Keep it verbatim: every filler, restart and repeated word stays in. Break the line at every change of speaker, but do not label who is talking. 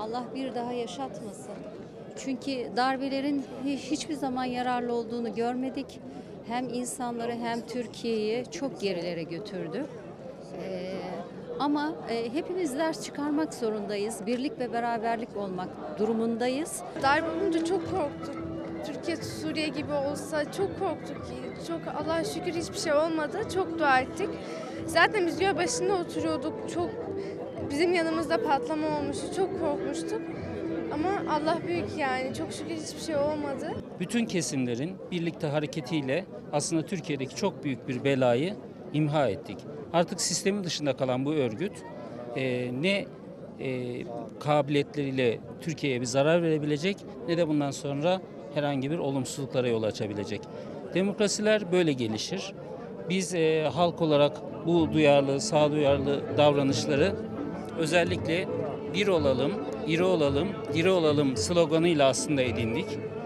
Allah bir daha yaşatmasın. Çünkü darbelerin hiçbir zaman yararlı olduğunu görmedik. Hem insanları hem Türkiye'yi çok gerilere götürdü. Ee, ama e, hepimiz ders çıkarmak zorundayız. Birlik ve beraberlik olmak durumundayız.
Darbe olunca çok korktuk. Türkiye, Suriye gibi olsa çok korktuk. Çok Allah'a şükür hiçbir şey olmadı. Çok dua ettik. Zaten biz göl başında oturuyorduk. Çok bizim yanımızda patlama olmuştu. Çok korkmuştuk. Ama Allah büyük yani. Çok şükür hiçbir şey olmadı.
Bütün kesimlerin birlikte hareketiyle aslında Türkiye'deki çok büyük bir belayı imha ettik. Artık sistemin dışında kalan bu örgüt e, ne e, kabiliyetleriyle Türkiye'ye bir zarar verebilecek ne de bundan sonra herhangi bir olumsuzluklara yol açabilecek. Demokrasiler böyle gelişir. Biz e, halk olarak bu duyarlı, sağduyarlı davranışları özellikle bir olalım, iri olalım, diri olalım sloganıyla aslında edindik.